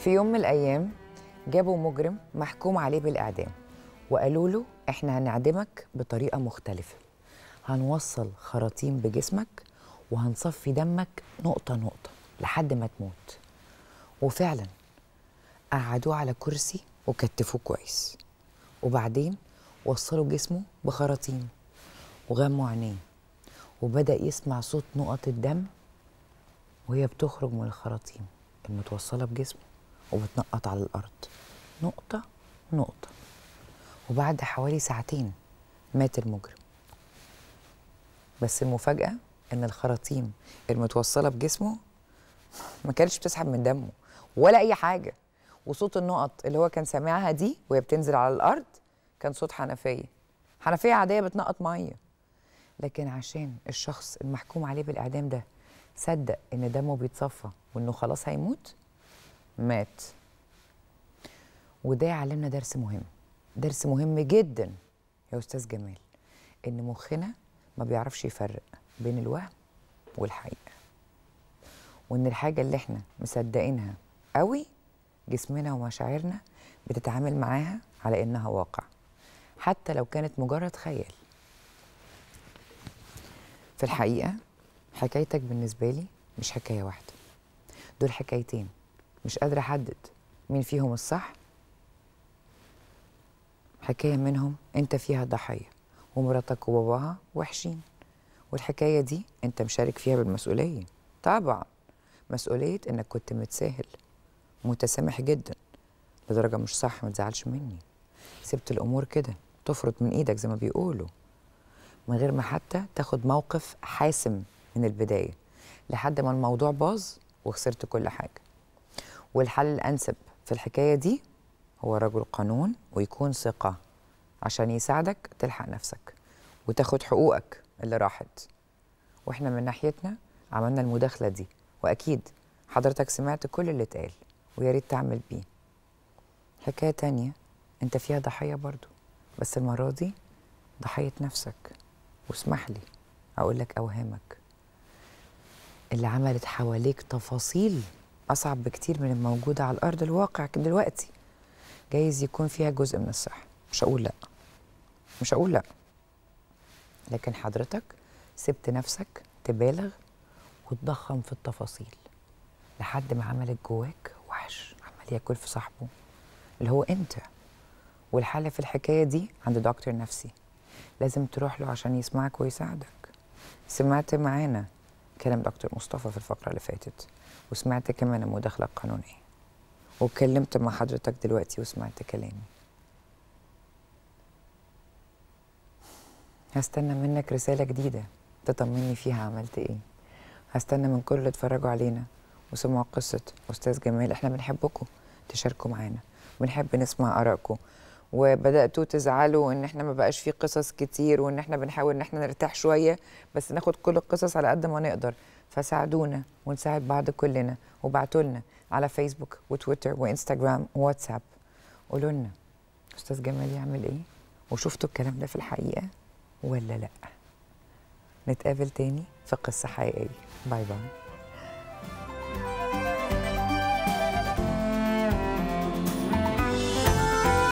في يوم من الأيام جابوا مجرم محكوم عليه بالإعدام وقالوا له إحنا هنعدمك بطريقة مختلفة، هنوصل خراطيم بجسمك وهنصفي دمك نقطة نقطة لحد ما تموت. وفعلا قعدوه على كرسي وكتفوه كويس، وبعدين وصلوا جسمه بخراطيم وغموا عينيه، وبدأ يسمع صوت نقط الدم وهي بتخرج من الخراطيم المتوصلة بجسمه وبتنقط على الأرض نقطة نقطة. وبعد حوالي ساعتين مات المجرم. بس المفاجأة إن الخراطيم المتوصلة بجسمه ما كانتش بتسحب من دمه ولا أي حاجة، وصوت النقط اللي هو كان سامعها دي وهي بتنزل على الأرض كان صوت حنفية عادية بتنقط مية. لكن عشان الشخص المحكوم عليه بالإعدام ده صدق إن دمه بيتصفى وإنه خلاص هيموت، مات. وده يعلمنا درس مهم جدا يا أستاذ جمال، إن مخنا ما بيعرفش يفرق بين الوهم والحقيقة، وإن الحاجة اللي احنا مصدقينها قوي جسمنا ومشاعرنا بتتعامل معاها على إنها واقع حتى لو كانت مجرد خيال. في الحقيقة حكايتك بالنسبة لي مش حكاية واحدة، دول حكايتين مش قادرة أحدد مين فيهم الصح. حكاية منهم أنت فيها ضحية ومراتك وباباها وحشين، والحكاية دي أنت مشارك فيها بالمسؤولية، طبعا مسؤولية إنك كنت متساهل متسامح جدا لدرجة مش صح، ما تزعلش مني، سبت الأمور كده تفرط من إيدك زي ما بيقولوا من غير ما حتى تاخد موقف حاسم من البداية لحد ما الموضوع باظ وخسرت كل حاجة. والحل الأنسب في الحكاية دي هو رجل قانون ويكون ثقة عشان يساعدك تلحق نفسك وتاخد حقوقك اللي راحت. واحنا من ناحيتنا عملنا المداخلة دي، وأكيد حضرتك سمعت كل اللي اتقال ويا ريت تعمل بيه. حكاية تانية انت فيها ضحية برضو، بس المرة دي ضحية نفسك، واسمح لي أقول لك أوهامك اللي عملت حواليك تفاصيل أصعب بكتير من الموجودة على الأرض الواقع دلوقتي، جايز يكون فيها جزء من الصح. مش هقول لأ، لكن حضرتك سبت نفسك تبالغ وتضخم في التفاصيل لحد ما عملت جواك وحش عمال ياكل في صاحبه اللي هو أنت. والحل في الحكاية دي عند دكتور نفسي، لازم تروح له عشان يسمعك ويساعدك. سمعت معانا كلام دكتور مصطفى في الفقرة اللي فاتت، وسمعت كمان المداخلة القانونية، واتكلمت مع حضرتك دلوقتي وسمعت كلامي. هستنى منك رسالة جديدة تطمني فيها عملت ايه. هستنى من كل اللي اتفرجوا علينا وسمعوا قصة أستاذ جمال، احنا بنحبكم تشاركوا معانا، بنحب نسمع آرائكم. وبدأتوا تزعلوا ان احنا ما بقاش فيه قصص كتير، وان احنا بنحاول ان احنا نرتاح شوية بس ناخد كل القصص على قد ما نقدر، فساعدونا ونساعد بعض كلنا، وبعتوا لنا على فيسبوك وتويتر وانستجرام وواتساب، قولوا لنا أستاذ جمال يعمل ايه، وشفتوا الكلام ده في الحقيقة ولا لأ. نتقابل تاني في قصة حقيقية. باي باي.